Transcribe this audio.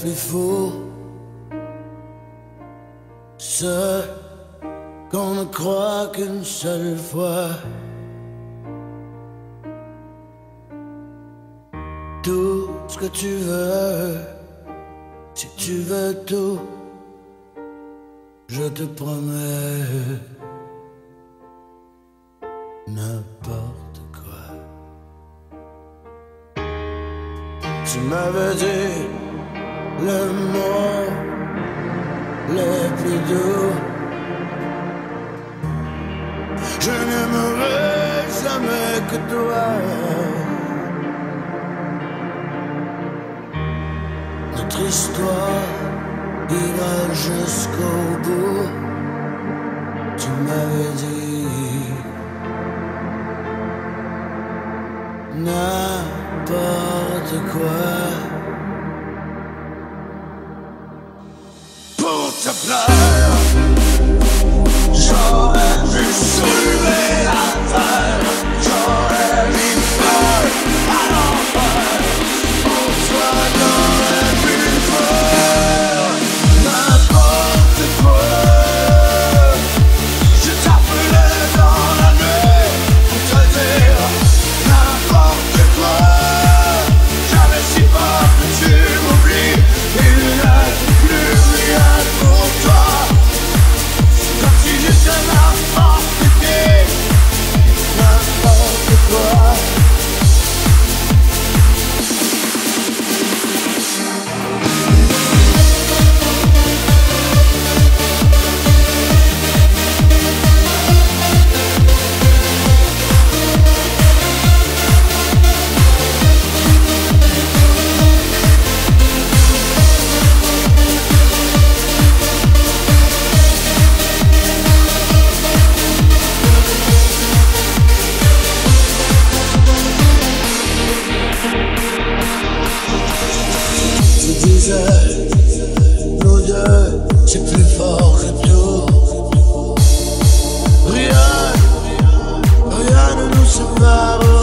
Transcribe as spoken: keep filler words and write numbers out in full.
plus fou, ce qu'on ne croit qu'une seule fois. Tout ce que tu veux, si tu veux tout, je te promets n'importe quoi. Tu m'avais dit le mot le plus doux. Je n'aimerai jamais que toi. Notre histoire ira jusqu'au bout. Tu m'avais dit n'importe quoi. Pour te plaire, j'aurais dû soulever la terre. J'aurais mis feu à l'enfer. Pour toi, j'aurais pu faire n'importe quoi. Je t'appelais dans la nuit pour te dire n'importe quoi. J'avais si peur que tu m'oublies. Il n'est plus rien pour toi. Comme si j'étais n'importe qui, n'importe quoi. Tu disais, nous deux, c'est plus fort que tout. Rien, rien ne nous sépare.